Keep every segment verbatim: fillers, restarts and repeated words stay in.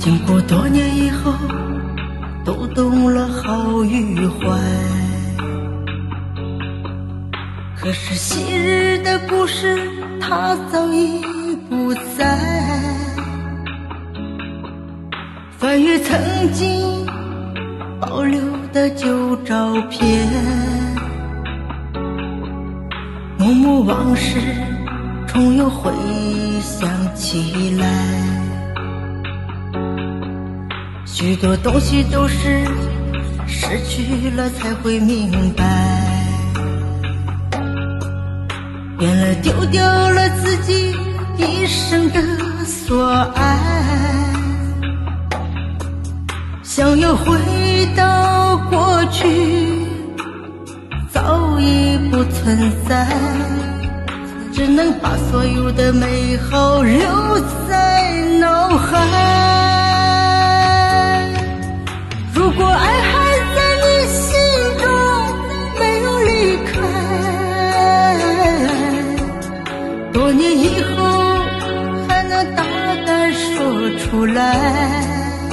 经过多年以后，都懂了好与坏。可是昔日的故事，它早已不在。翻阅曾经保留的旧照片，幕幕往事重又回想起来。许多东西都是失去了才会明白，原来丢掉了自己一生的所爱。想要回到过去，早已不存在，只能把所有的美好留在脑海。如果爱还在你心中没有离开，多年以后还能大胆说出来，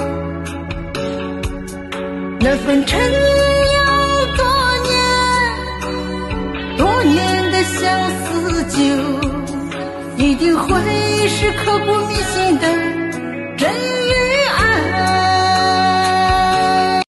那份陈酿多年多年的相思酒，一定会是刻骨铭心的